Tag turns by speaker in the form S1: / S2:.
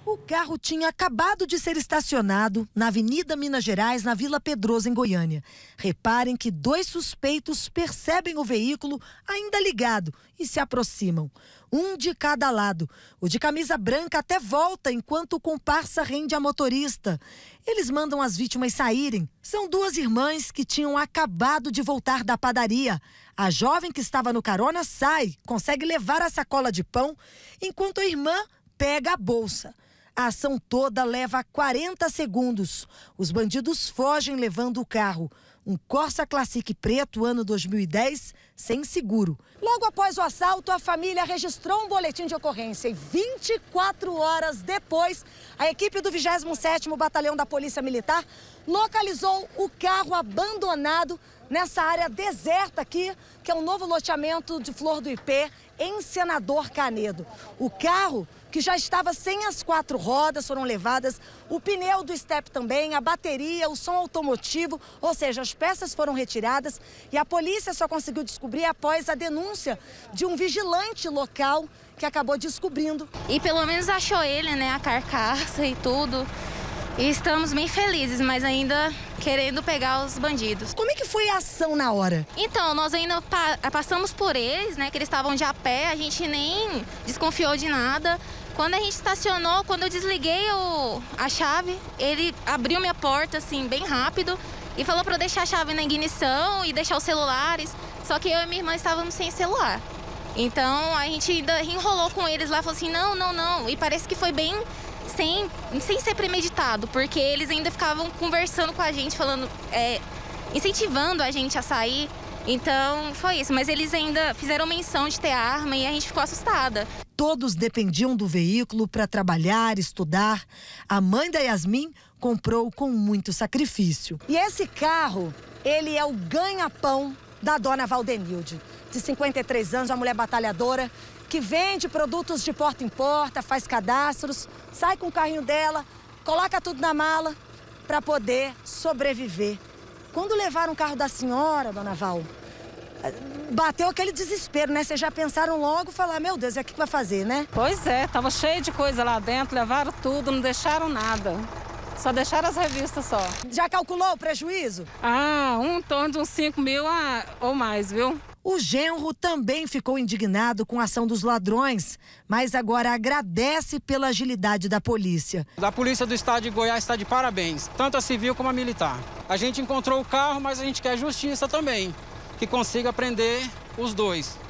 S1: O carro tinha acabado de ser estacionado na Avenida Minas Gerais, na Vila Pedroso, em Goiânia. Reparem que 2 suspeitos percebem o veículo ainda ligado e se aproximam. Um de cada lado. O de camisa branca até volta enquanto o comparsa rende a motorista. Eles mandam as vítimas saírem. São 2 irmãs que tinham acabado de voltar da padaria. A jovem que estava no carona sai, consegue levar a sacola de pão, enquanto a irmã pega a bolsa. A ação toda leva 40 segundos. Os bandidos fogem levando o carro. Um Corsa Classic preto, ano 2010, sem seguro. Logo após o assalto, a família registrou um boletim de ocorrência. E 24 horas depois, a equipe do 27º Batalhão da Polícia Militar localizou o carro abandonado nessa área deserta aqui, que é um novo loteamento de Flor do Ipê, em Senador Canedo. O carro, que já estava sem as 4 rodas, foram levadas, o pneu do step também, a bateria, o som automotivo, ou seja, as peças foram retiradas e a polícia só conseguiu descobrir após a denúncia de um vigilante local que acabou descobrindo.
S2: E pelo menos achou ele, né, a carcaça e tudo. E estamos bem felizes, mas ainda querendo pegar os bandidos.
S1: Como é que foi a ação na hora?
S2: Então, nós ainda passamos por eles, né, que eles estavam de a pé, a gente nem desconfiou de nada. Quando a gente estacionou, quando eu desliguei a chave, ele abriu minha porta, assim, bem rápido e falou para eu deixar a chave na ignição e deixar os celulares. Só que eu e minha irmã estávamos sem celular. Então, a gente ainda enrolou com eles lá, falou assim, não, não, não. E parece que foi bem sem ser premeditado, porque eles ainda ficavam conversando com a gente, falando, incentivando a gente a sair. Então, foi isso. Mas eles ainda fizeram menção de ter arma e a gente ficou assustada.
S1: Todos dependiam do veículo para trabalhar, estudar. A mãe da Yasmin comprou com muito sacrifício. E esse carro, ele é o ganha-pão da dona Valdenilde, de 53 anos, uma mulher batalhadora, que vende produtos de porta em porta, faz cadastros, sai com o carrinho dela, coloca tudo na mala para poder sobreviver. Quando levaram o carro da senhora, dona Val, bateu aquele desespero, né? Vocês já pensaram logo falar, meu Deus, é o que vai fazer, né?
S3: Pois é, tava cheio de coisa lá dentro, levaram tudo, não deixaram nada. Só deixaram as revistas só.
S1: Já calculou o prejuízo?
S3: Em torno de uns 5 mil ou mais, viu?
S1: O genro também ficou indignado com a ação dos ladrões, mas agora agradece pela agilidade da polícia.
S4: A polícia do estado de Goiás está de parabéns, tanto a civil como a militar. A gente encontrou o carro, mas a gente quer justiça também, que consiga prender os 2.